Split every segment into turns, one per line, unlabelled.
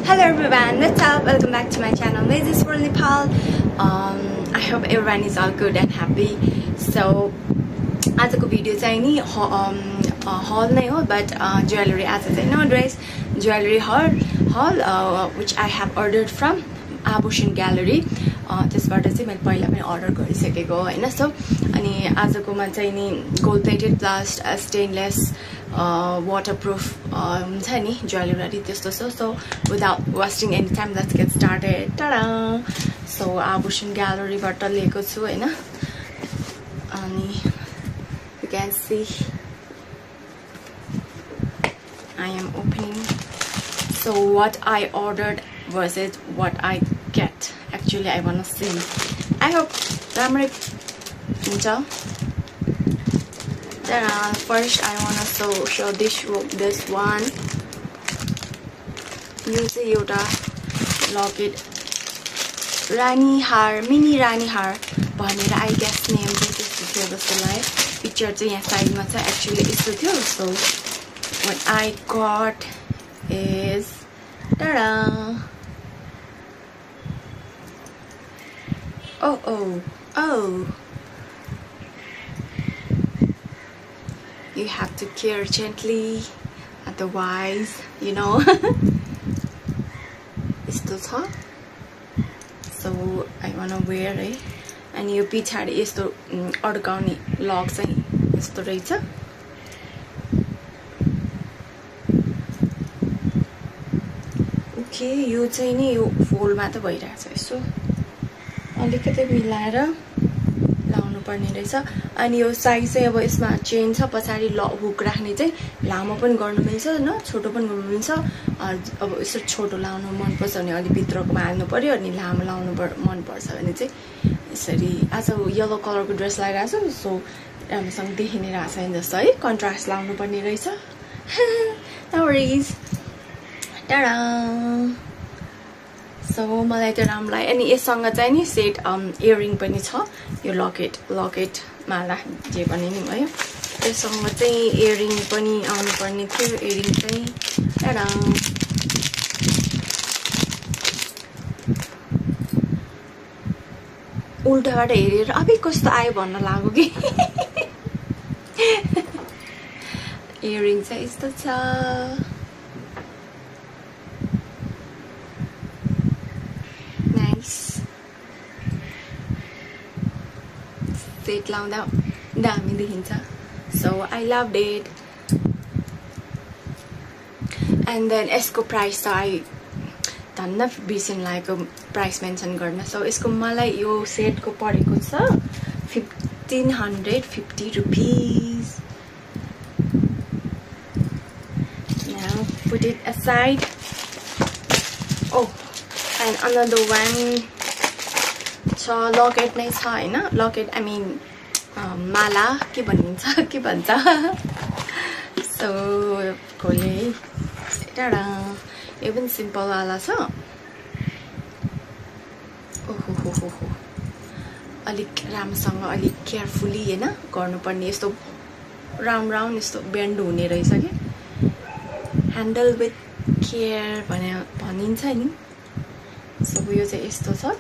Hello everyone, what's up? Welcome back to my channel. This is for Nepal. I hope everyone is all good and happy. So, आजको video चाहिँ नि हल नै हो, but jewelry आज चाहिँ no dress jewelry haul which I have ordered from Abushin Gallery. त्यसबाट चाहिँ मैले पहिला पनि अर्डर गरिसकेको हो हैन. सो अनि आजकोमा चाहिँ नि gold plated plus stainless waterproof हुन्छ नि jewelry त्यस्तो छ. So without wasting any time, let's get started. Ta-da! So Abushin Gallery बाट लिएको छु हैन. अनि you can see I am opening. So what I ordered versus what I get. Actually, I wanna see. I hope ramai huncha. Then first I wanna show this one. You see एउटा locket Rani har, mini Rani har भनेर I guess name त्यस्तो थियो जस्तो लाग्यो. Picture चाहिँ यहाँ साइडमा छ. Actually यस्तो थियो. So what I got is ta-da! Oh. You have to care gently, otherwise, you know. यस्तो छ. So I wanna wear it. And यो पछाडी यस्तो अड्काउने लक चाहिँ यस्तो रहेछ. ओके, यो चाहिँ नि यो फोल्डमा त भइरहेछ. यसो अलिकति मिलाएर लाउनु पर्ने रहेछ. अनि यो साइज चाहिँ अब यसमा चेन छ. पछाडी हुक राख्ने चाहिँ लामो पनि गर्न मिल्छ न छोटो पनि गर्न मिल्छ. अब यसो छोटो लाउनु मन पर्छ भने अलि भित्रकोमा हाल्नु पर्यो. अनि लामो लाउनु मन पर्छ भने चाहिँ यसरी. आज येलो कलरको ड्रेस लगाइरहेको छु. सो राम्रोसँग देखिने रहेछ नि जस्तो है. कन्ट्रास्ट लाउनु पर्ने रहेछ. No worries. Ta-da! So मलाई त्यो राम्रो लाग्यो. अनि यससँग चाहिँ नि सेट इयरिङ पनि छ. यो लकेट माला जे पनि नि भयो. यससँग चाहिँ इयरिङ पनि आउनु पर्ने थियो. इयरिङ चाहिँ ta-da! उल्टाबाट हेरेर अबे कस्तो आयो भन्न लाग्यो कि. इयरिङ चाहिँ यस्तो छ. सेट लाउँदा दामी देखिन्छ. So I loved it. And then यसको प्राइस त I धन्न बिर्सिन लागेको प्राइस मेन्सन गर्न. सो यसको मलाई यो सेटको परेको छ 1550 rupees. Now put it aside. Oh, and another one. So locket नै छ हैन. Locket I mean माला के भनिन्छ के भन्छ. So खोले. टाडा. यो पनि सिम्पल वाला छ. ओहो अलिक राम्रोसँग अलिक केयरफुली हैन गर्नुपर्ने. यस्तो राउन्ड यस्तो बेन्ड हुने रहेछ के. ह्यान्डल विथ केयर भनिन्छ नि. सो यो चाहिँ यस्तो छ.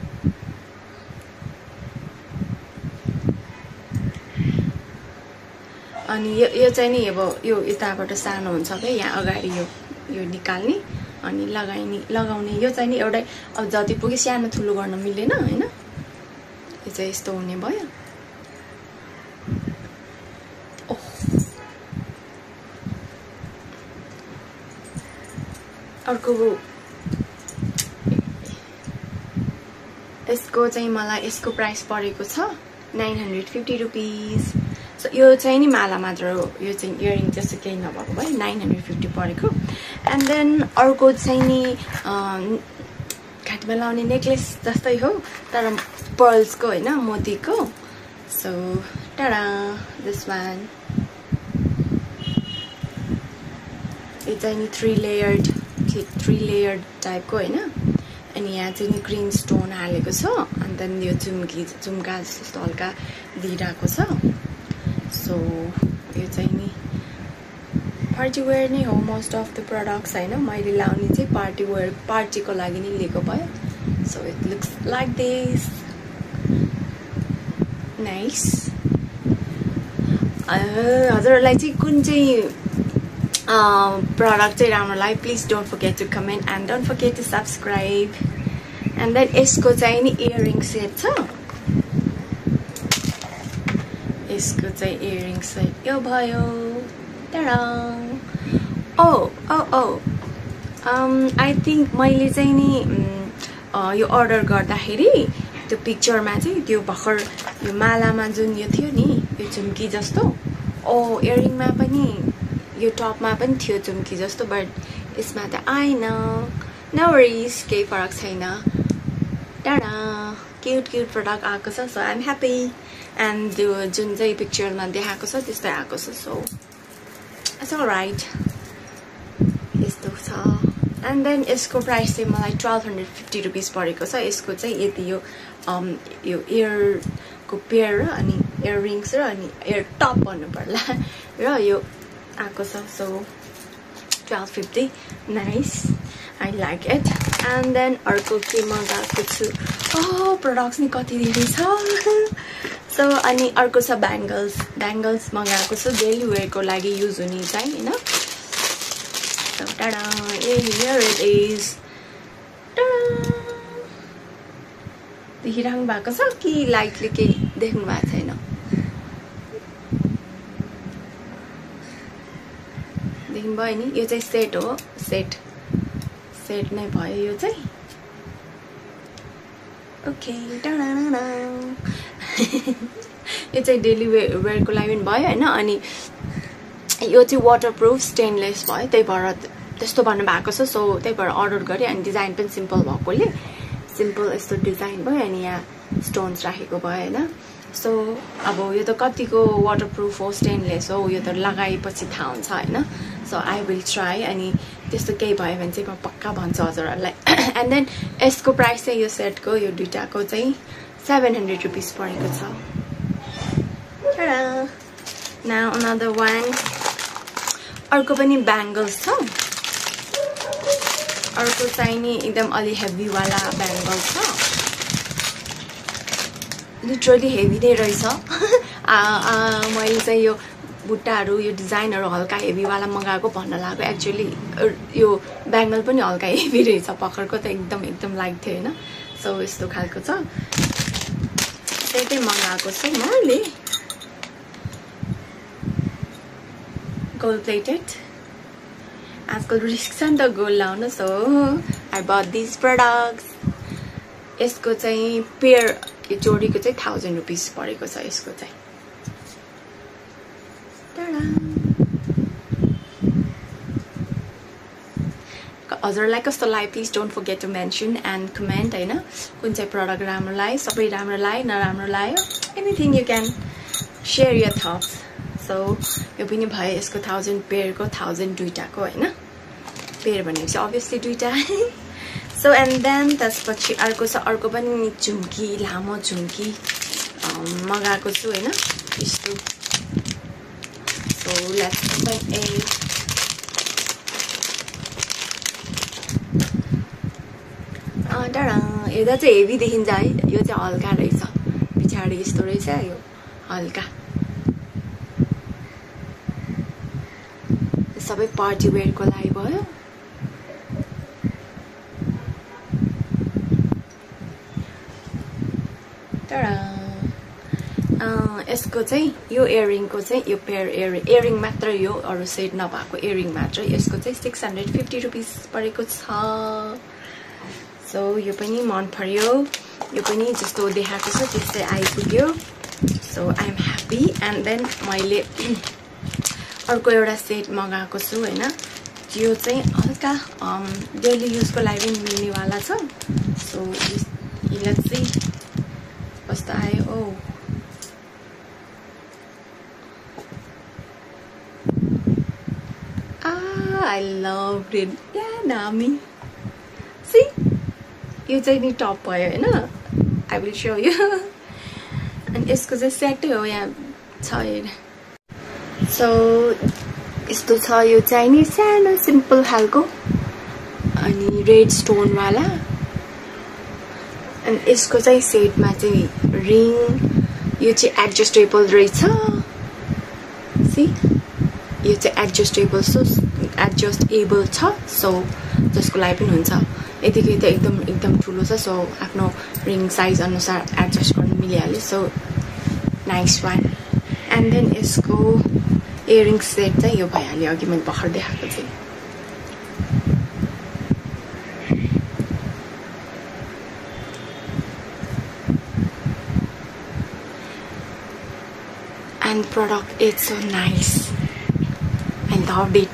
अनि यो चाहिँ नि अब यो यताबाट सानो हुन्छ के. यहाँ अगाडि यो निकाल्ने अनि लगाउने. यो चाहिँ नि एउटै अब जति पुगे सानो ठुलो गर्न मिलेन हैन. यो चाहिँ यस्तो हुने भयो. अर्को यसको चाहिँ मलाई यसको प्राइस परेको छ 950 rupees. So यो चाहिँ नि माला मात्र हो. यो चाहिँ इयरिङ जस्तो केही नभएको भए 950 परेको. एन्ड देन अर्को चाहिँ नि घाँटीमा लाउने नेकलेस जस्तै हो तर पर्ल्सको हैन मोतीको. So tada this one. यो चाहिँ नि 3 लेयर्ड टाइपको हैन. अनि यहाँ चाहिँ नि ग्रीन स्टोन हालेको छ. अनि देन यो झुम्का जस्तो हल्का दिइरहेको छ. So यो चाहिँ नि पार्टी वेयर नै हो मोस्ट अफ द प्रोडक्ट्स हैन मैले लाउने चाहिँ पार्टी वेयर पार्टीको लागि नै लिएको भयो so it looks like this nice हजुरहरुलाई चाहिँ कुन चाहिँ प्रोडक्ट चाहिँ राम्रो लाग्यो please don't forget to comment and don't forget to subscribe and then यसको चाहिँ नि इयरिङ सेट छ यसको चाहिँ इयरिङ सेट यो भयो टाडा आई थिंक मैले चाहिँ नि यो अर्डर गर्दाखेरि त्यो पिक्चरमा चाहिँ त्यो भर्खर यो मालामा जुन यो थियो नि यो झुम्की जस्तो इयरिङमा पनि यो टपमा पनि थियो झुम्की जस्तो बट यसमा त आएन नो वरिज केही फरक छैन टाडा क्यूट क्यूट प्रोडक्ट आएको छ so I am happy and त्यो जुन चाहिँ पिक्चरमा देखाएको छ त्यस्तै आएको छ सो इट्स अलराइट यस्तो छ एन्ड देन यसको प्राइस चाहिँ मलाई 1250 रुपिस परेको छ यसको चाहिँ यति यो इयरको पेयर र अनि इयररिङ्स र अनि इयर टप भन्नु पर्ला र यो आएको छ so 1250 nice I like it and then अर्को के मगाएको छु प्रोडक्ट्स नि कति धेरै छ सो अनि अर्को छ ब्याङ्गल्स मगाएको छु डेली वेयरको लागि युज हुने चाहिँ हैन सो टाडा हियर इट इज देखिराख्नु भएको छ कि लाइटले केही देख्नु भएको छैन देख्नु भयो नि यो चाहिँ सेट हो सेट नै भयो यो चाहिँ ओके टाडा यो चाहिँ डेली वेयरको लागि पनि भयो हैन अनि यो चाहिँ वाटरप्रुफ स्टेनलेस भयो त्यही भएर त्यस्तो भन्नु भएको छ सो त्यही भएर अर्डर गरेँ अनि डिजाइन पनि सिम्पल भएकोले सिम्पल यस्तो डिजाइन भयो अनि यहाँ स्टोन्स राखेको भयो हैन सो अब यो त कतिको वाटरप्रुफ हो स्टेनलेस हो यो त लगाएपछि थाहा हुन्छ हैन सो आई विल ट्राई अनि त्यस्तो केही भयो भने चाहिँ म पक्का भन्छु हजुरहरुलाई एन्ड देन यसको प्राइस चाहिँ यो सेटको यो दुईटाको चाहिँ 700 रुपिस परेको छ नाउ अनदर वान अर्को पनि ब्याङ्गल्स छ अर्को चाहिँ नि एकदम अलि हेभी वाला ब्याङ्गल्स छ लिटरली हेभी नै रहेछ मैले चाहिँ यो बुट्टाहरू यो डिजाइनहरू हल्का हेभी वाला मगाएको भन्न लाग्यो एक्चुअली यो ब्याङ्गल पनि हल्का हेभी रहेछ पकडको त एकदम लाइक थियो हैन सो यस्तो खालको छ त्यही मगाएको छु मैले गोल्ड प्लेटेड आजकल रिस्क छ नि त गोल्ड लाउन so I but this products यसको चाहिँ पेयर यो जोडीको चाहिँ 1000 रुपिस परेको छ यसको चाहिँ हजुरलाई कस्तो लाग्यो please don't forget to mention and comment हैन कुन चाहिँ प्रोडक्ट राम्रो लाग्यो सबै राम्रो लाग्यो नराम्रो लाग्यो anything you can share your thoughts so यो पनि भयो यसको 1000 पेयरको 1000 दुईटाको हैन पेयर भनेपछि अभियसली दुईटा सो एन्ड देन त्यसपछि अर्को छ अर्को पनि झुम्की लामो झुम्की मगाएको छु हैन यस्तो सो लेट्स ओपन इट टाढा हेर्दा चाहिँ हेभी देखिन्छ है यो चाहिँ हल्का रहेछ पछाडि यस्तो रहेछ यो हल्का सबै पार्टी वेयरको लागि भयो यसको चाहिँ यो इयरिङको चाहिँ यो पेयर इयरिङ मात्र यो अरु सेट नभएको इयरिङ मात्र यसको चाहिँ 650 रुपिस परेको छ सो यो पनि मन पर्यो यो पनि जस्तो देखाएको छ त्यस्तै आइपुग्यो so I am happy and then मैले अर्को एउटा सेट मगाएको छु हैन यो चाहिँ हल्का डेली युजको लागि पनि मिल्नेवाला छ सो लेट्स सी कस्तो आयो I love it. Yeah, Nami. See? यो चाहिँ नि टप भयो हैन I will show you. अनि यसको चाहिँ सेट हो यहाँ छ हेर सो यस्तो छ यो चाहिँ नि सानो सिम्पल खालको अनि रेड स्टोन वाला अनि यसको चाहिँ सेटमा चाहिँ रिङ यो चाहिँ एडजस्टेबल रहेछ सी यो चाहिँ एडजस्टेबल छ सो जसको लागि पनि हुन्छ यतिकै त एकदम ठुलो छ सो आफ्नो रिङ साइज अनुसार एडजस्ट गर्न मिलिहाल्यो so nice one and then यसको इयरिङ सेट चाहिँ यो भइहाल्यो अघि मैले भर्खर देखाएको चाहिँ and product is so nice. I loved it.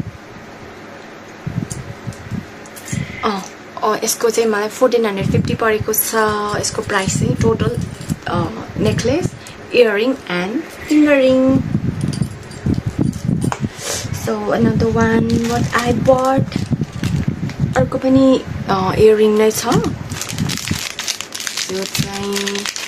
यसको चाहिँ मलाई 1450 परेको छ यसको प्राइस चाहिँ total necklace earring and finger ring so another one what I bought अर्को पनि इयरिङ नै छ यो चाहिँ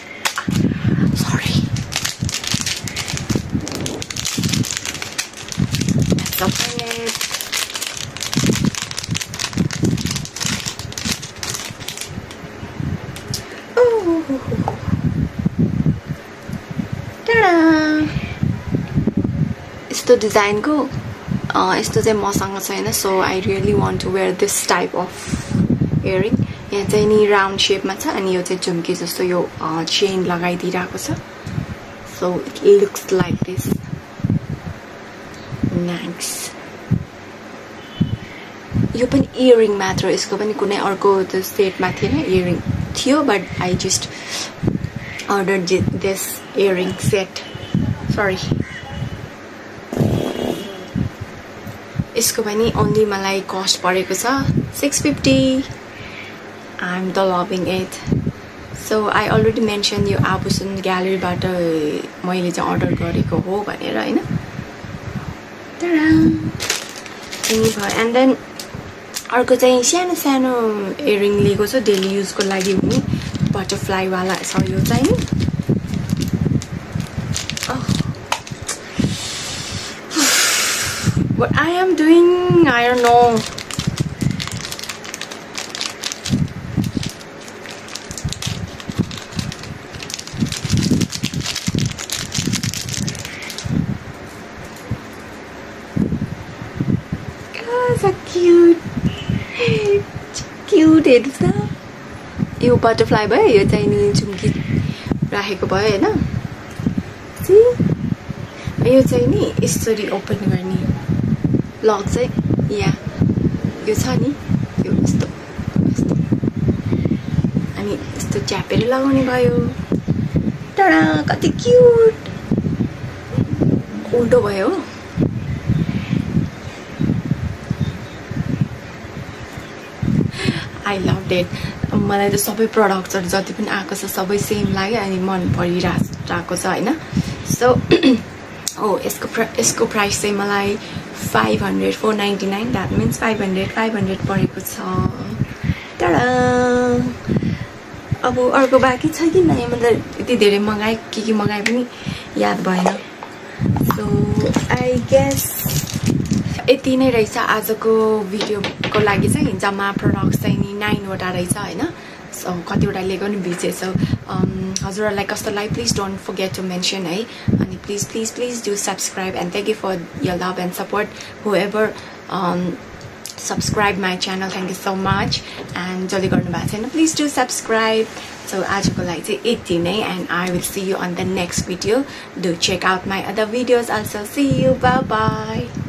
यस्तो डिजाइनको यस्तो चाहिँ मसँग छैन so I really want to wear this type of earring यहाँ चाहिँ नि राउन्ड शेपमा छ अनि यो चाहिँ झुम्की जस्तो यो चेन लगाइदिइरहेको छ so it looks like this nice यो पनि इयरिङ मात्र यसको पनि कुनै अर्को त्यो सेटमा थिएन इयरिङ थियो but I just ordered this earring set sorry यसको पनि only मलाई cost परेको छ 650 I'm the loving it so I already mentioned यो आभूषण ग्यालरी बाट मैले चाहिँ अर्डर गरेको हो भनेर हैन and then अर्को चाहिँ सानो इयरिङ लिएको छ डेली युज को लागि हुने बटरफ्लाई वाला छ यो चाहिँ नि what I am doing I don't know so cute हेर्नु त यो बटरफ्लाई भयो यो चाहिँ नि झुम्की राखेको भयो हैन सी यो चाहिँ नि यसरी ओपन गर्ने लक चाहिँ यहाँ यो छ नि यो यस्तो अनि यस्तो च्यापेर लगाउने भयो टडा कति क्यूट उल्टो भयो I loved it. मलाई त सबै प्रोडक्ट्सहरु जति पनि आएको छ सबै सेम लाग्यो अनि मन परिरहेको छ हैन सो यसको प्राइस चाहिँ मलाई 499 that means 500 परेको छ टडा अब अर्को बाँकी छ कि नै मतलब यति धेरै मंगाए के मंगाए पनि याद भएन सो आई गेस यति नै रहेछ आजको भिडियोको लागि चाहिँ जम्मा प्रोडक्ट्स चाहिँ नि 9 वटा रहेछ हैन सो कतिवटा लिएको नि बिर्से सो हजुरहरुलाई कस्तो लाग्यो please don't forget to mention है अनि please do subscribe and thank you for your love and support whoever subscribe my channel thank you so much and जसले गर्नु भएको छैन प्लिज डु सब्स्क्राइब सो आजको लागि चाहिँ यति नै and I will see you on the next video do check out my other videos also see you bye bye